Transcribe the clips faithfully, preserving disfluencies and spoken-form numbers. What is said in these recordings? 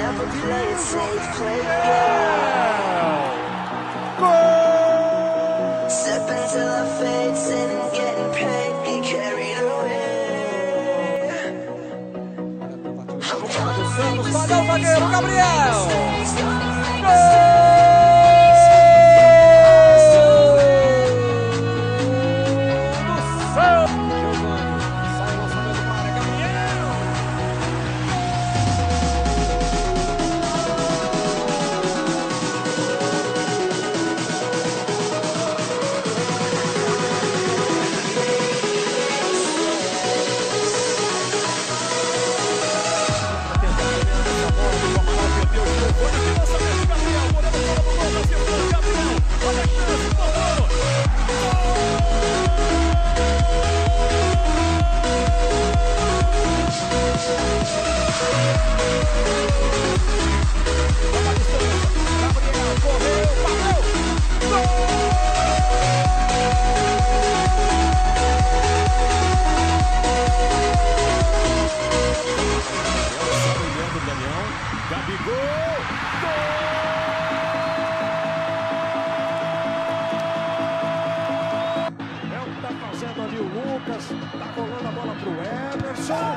Valeu, zagueiro Gabriel! Ali o Lucas, tá rolando a bola pro Emerson.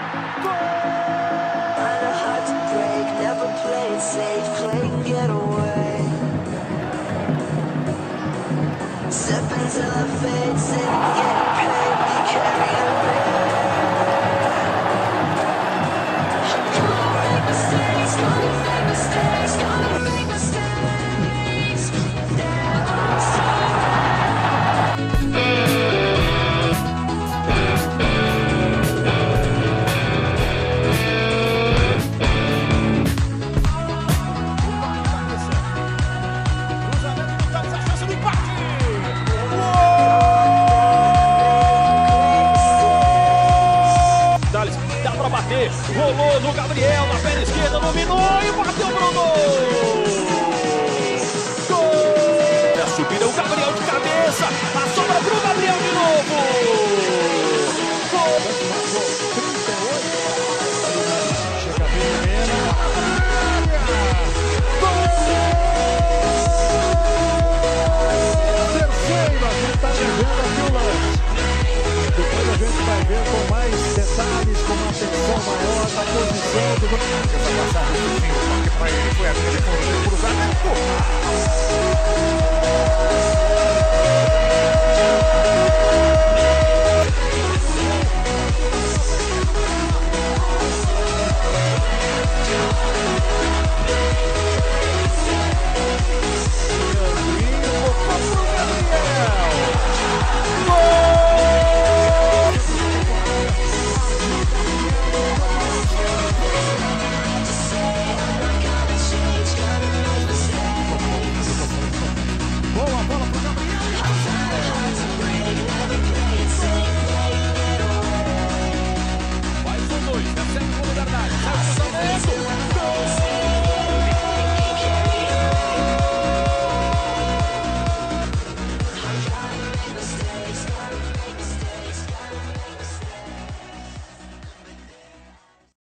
Rolou no Gabriel, na perna esquerda, dominou e bateu pro gol! Gol! A subida é o Gabriel de cabeça, a sobra pro Gabriel de novo! Gol! trinta e oito. Chega bem o Mena. Gol! Terceiro, a gente tá vivendo aqui o lance. Depois a gente vai ver com mais detalhes, com uma atenção maior da posição do... Essa passagem do fim, o toque para ele foi a linha de fundo, cruzamento.